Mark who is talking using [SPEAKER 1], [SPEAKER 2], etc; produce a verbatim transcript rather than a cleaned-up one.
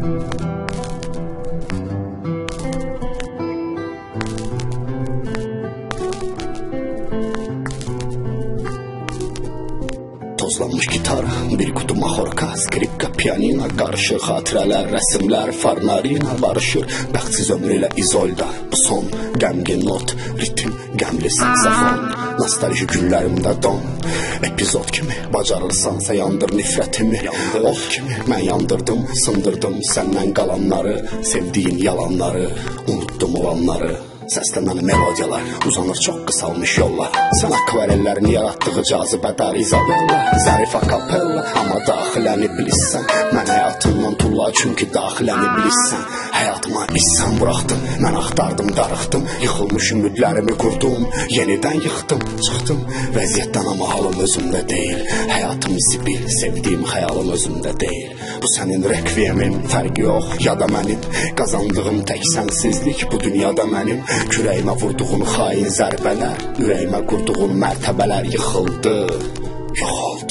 [SPEAKER 1] Tozlanmış gitar, bir kutu mahorka, skripka, pianina, qarışır xatirələr, rəsimlər, farmarina barışır. Bəxtsiz ömrü ilə izolda, bu son qəmgin not, ritim, qəmli saksafon. Nostalji günlərimdə don, epizod kimi bacarırsansa yandır nifrətimi. Ot kimi mən yandırdım, sındırdım səndən qalanları, sevdiyin yalanları, unutdum olanları. Səslənən melodiyalar uzanır çox qısalmış yollar. Sən akvarellərini yaratdığı cazibədar İzabella, zərif akapella, amma daxiləni bilirsən. Mən həyatımdan tulla çünki daxiləni bilirsən. Həyatıma issən buraxdın, mən axtardım, darıxdım. Yıxılmış ümidlərimi qurdum, yenidən yıxdım, çıxdım vəziyyətdən, amma halım özümdə deyil. Həyatım zibil, sevdiyim xəyalım özümdə deyil. Bu sənin rekviyemin, fərqi yox, ya da mənim. Qazandığım tək sənsizlik bu dünyada mənim. Kürəyimə vurduğun xain zərbələr, ürəyimə qurduğun mərtəbələr yıxıldı, yox oldu.